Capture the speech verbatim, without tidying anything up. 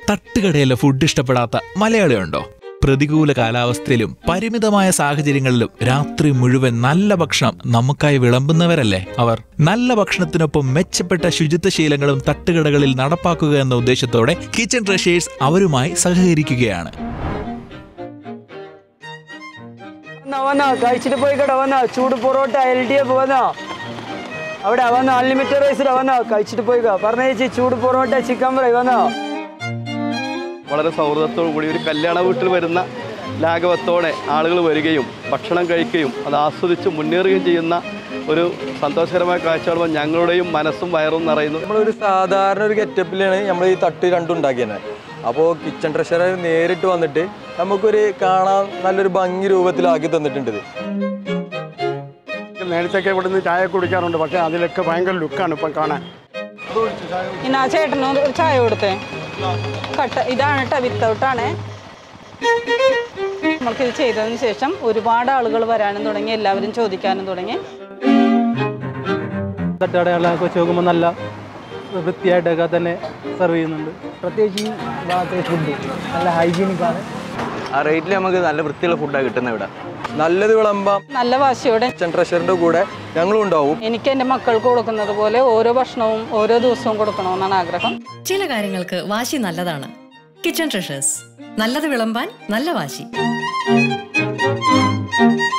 തട്ടുകടയിലെ food ഇഷ്ടപ്പെടാത്ത മലയാളിയുണ്ടോ? പ്രതികൂല കാലാവസ്ഥയിലും പരിമിതമായ സാഹചര്യങ്ങളിലും രാത്രി മുഴുവൻ നല്ല ഭക്ഷണം നമുക്കായി വിളമ്പുന്നവരല്ലേ അവർ. നല്ല ഭക്ഷണത്തിനൊപ്പം മെച്ചപ്പെട്ട ശുചിത്വ ശീലങ്ങളും തട്ടുകടകളിൽ നടപ്പാക്കുക എന്ന ഉദ്ദേശത്തോടെ കിച്ചൺ ട്രഷേഴ്സ് അവരുമായി സഹകരിക്കുകയാണ്. കഴിച്ചിട്ട് പോയി കേട്ടോ, വന്ന ചൂട് പൊറോട്ട എൽ ഡി എഫ് വന്നോ, അവിടെ വന്ന അൺലിമിറ്റഡ് റൈസ് വന്നോ, കഴിച്ചിട്ട് പോയി പറഞ്ഞ ചേച്ചി ചൂട് പൊറോട്ട ചിക്കൻ ഫ്രൈ വന്നോ. വളരെ സൗഹൃദത്തോടു കൂടി ഒരു കല്യാണ വീട്ടിൽ വരുന്ന ലാഘവത്തോടെ ആളുകൾ വരികയും ഭക്ഷണം കഴിക്കുകയും അത് ആസ്വദിച്ച് മുന്നേറുകയും ചെയ്യുന്ന ഒരു സന്തോഷകരമായ കാഴ്ച കാണുമ്പോൾ ഞങ്ങളുടെയും മനസ്സും വയറും നിറയുന്നു. നമ്മളൊരു സാധാരണ ഒരു ഗെറ്റപ്പിലാണ് നമ്മൾ ഈ തട്ട് രണ്ടുണ്ടാക്കിയത്. അപ്പോൾ കിച്ചൺ ട്രഷറർ നേരിട്ട് വന്നിട്ട് നമുക്കൊരു കാണാൻ നല്ലൊരു ഭംഗി രൂപത്തിലാക്കി തന്നിട്ടുണ്ട്. നേരത്തൊക്കെ ഇവിടെ നിന്ന് ചായ കുടിക്കാറുണ്ട്, പക്ഷേ അതിലൊക്കെ ഭയങ്കര ലുക്കാണ് ഇപ്പം കാണാൻ. ഇന്നാ ചേട്ടന് ഒരു ചായ കൊടുത്തേ, കട്ട ഇതാണ് കേട്ടോ, വിത്തൗട്ടാണ്. നമ്മൾക്കിത് ചെയ്തതിന് ശേഷം ഒരുപാട് ആളുകൾ വരാനും തുടങ്ങി, എല്ലാവരും ചോദിക്കാനും തുടങ്ങി. തട്ടുകടകളൊക്കെ വെച്ച് നോക്കുമ്പോൾ നല്ല വൃത്തിയായിട്ടൊക്കെ തന്നെ സെർവ് ചെയ്യുന്നുണ്ട്. പ്രത്യേകിച്ച് ഈ ഭാഗത്തെ ഫുഡ് നല്ല ഹൈജീനിക്കാണ്. ആ റേറ്റിൽ നമുക്ക് നല്ല വൃത്തിയുള്ള ഫുഡാണ് കിട്ടുന്നത് ഇവിടെ. നല്ലത് വിളമ്പാം, നല്ല വാശിയോടെ കിച്ചൺ ട്രഷറിന്റെ കൂടെ ഞങ്ങളും ഉണ്ടാവും. എനിക്ക് എൻ്റെ മക്കൾക്ക് കൊടുക്കുന്നത് പോലെ ഓരോ ഭക്ഷണവും ഓരോ ദിവസവും കൊടുക്കണമെന്നാണ് ആഗ്രഹം. ചില കാര്യങ്ങൾക്ക് വാശി നല്ലതാണ്. കിച്ചൺ ട്രഷേഴ്സ്, നല്ലത് വിളമ്പാൻ നല്ല വാശി.